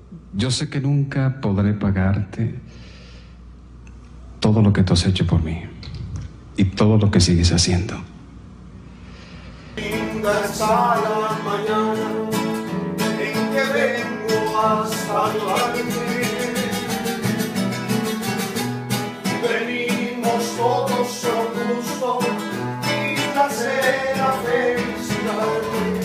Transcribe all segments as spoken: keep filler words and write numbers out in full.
Yo sé que nunca podré pagarte todo lo que tú has hecho por mí y todo lo que sigues haciendo. Linda está la mañana en que vengo a saludarte. Venimos todos con gusto y nacer la felicidad.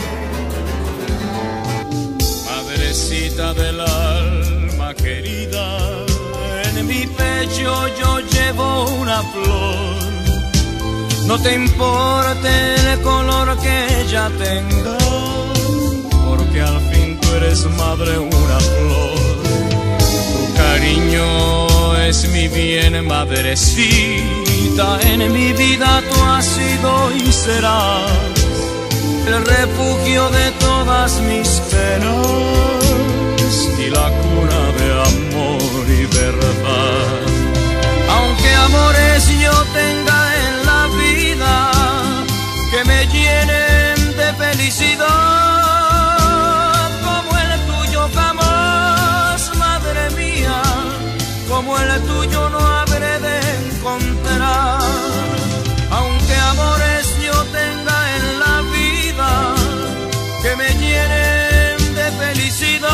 Madrecita del alma querida, en mi pecho yo llevo una flor. No te importe el color que ella tenga, porque al fin tú eres madre, una flor. Tu cariño es mi bien, madrecita. En mi vida tú has sido y serás el refugio de todas mis penas y la cuna de amor y verdad. Aunque amores yo tenga en la vida que me llenen de felicidad, como el tuyo jamás, madre mía, como el tuyo no habré de encontrar. Aunque amores yo tenga en la vida que me llenen de felicidad,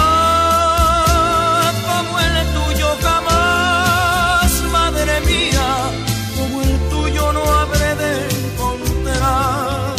como el tuyo jamás, madre mía, como el tuyo no habré de encontrar.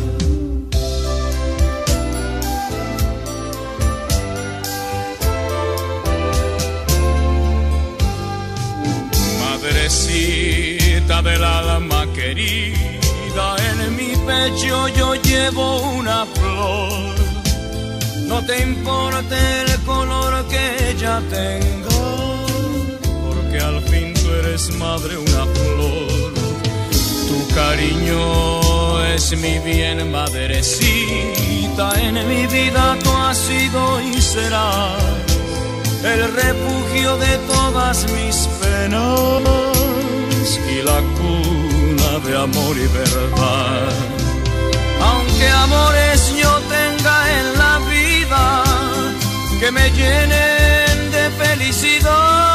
Madrecita del alma querida, en mi pecho yo llevo una flor. No te importe el color que ella tenga, porque al fin tú eres madre, una flor. Tu cariño es mi bien, madrecita. En mi vida tú has sido y serás el refugio de todas mis penas y la cuna de amor y verdad. Aunque amores yo tenga en la vida que me llenen de felicidad,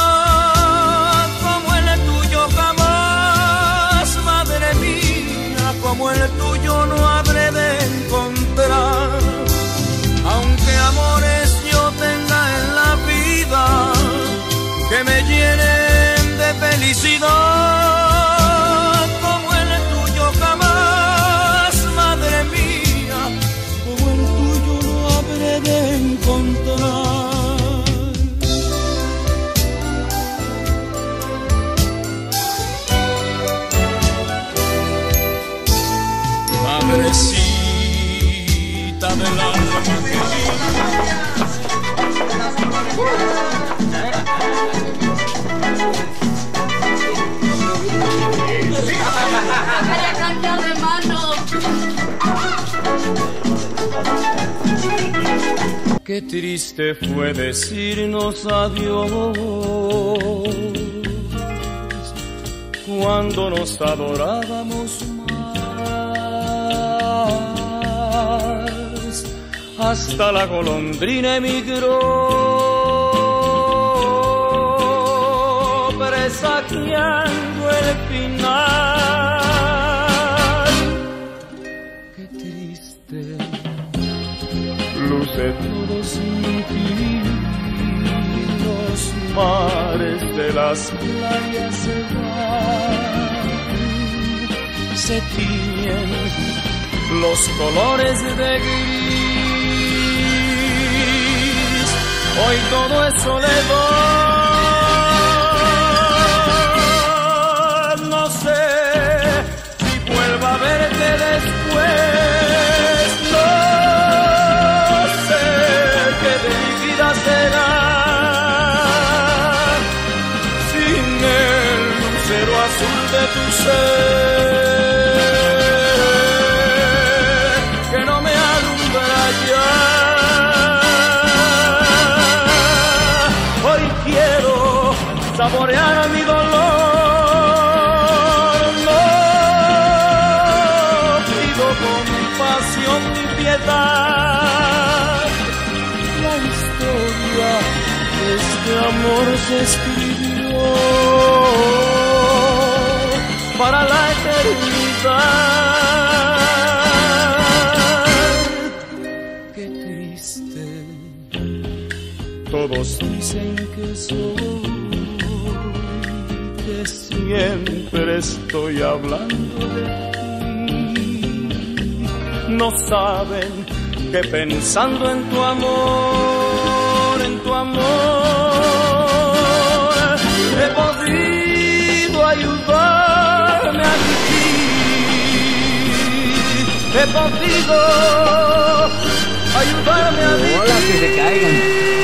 como el tuyo jamás, madre mía, como el tuyo no habré de encontrar. Aunque amores yo tenga en la vida que me llenen de felicidad, como el tuyo jamás, madre mía, como el tuyo no habré de encontrar. Madrecita del alma querida, ¡Vaya cantidad de manos! qué triste fue decirnos adiós cuando nos adorábamos más. Hasta la golondrina emigró, presagiando el final. Qué triste luce todo sin ti, los mares de las playas se van, se tiñen los colores de gris, hoy todo es soledad. No sé si vuelva a verte después, no sé qué de mi vida será sin el lucero azul de tu ser. Saborear mi dolor, no pido compasión ni piedad. La historia este amor se escribió para la eternidad. Qué triste, todos dicen que soy, que siempre estoy hablando de ti. No saben que pensando en tu amor, en tu amor, he podido ayudarme a vivir, he podido ayudarme a vivir. Hola, que se caigan.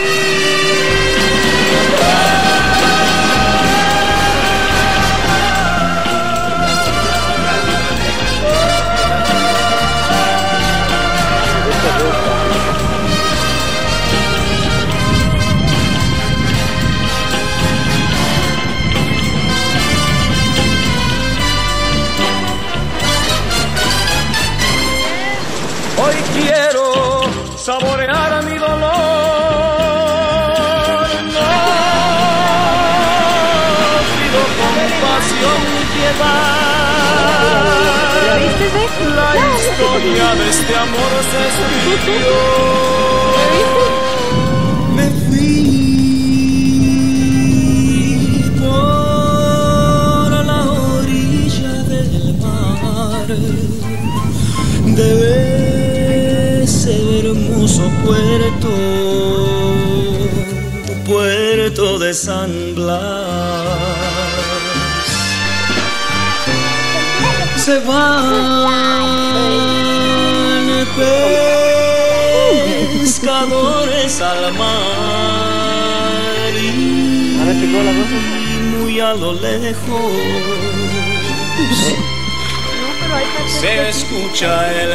Hoy quiero saborear mi dolor, no pido compasión ni piedad. La historia de este amor se escribió. Me fui por la orilla del mar. Debe hermoso puerto, puerto de San Blas. Se van pescadores al mar y muy a lo lejos se escucha el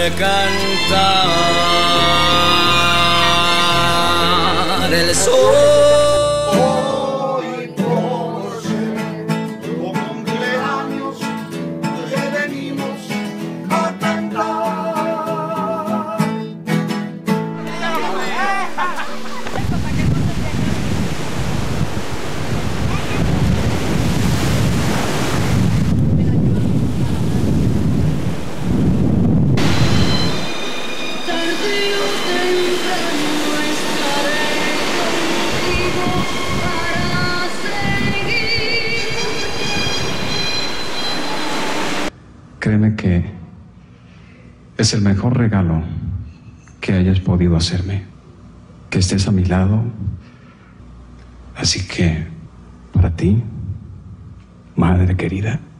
cantar el sol. Hoy por ser tu cumpleaños te venimos a cantar. Créeme que es el mejor regalo que hayas podido hacerme, que estés a mi lado. Así que, para ti, madre querida,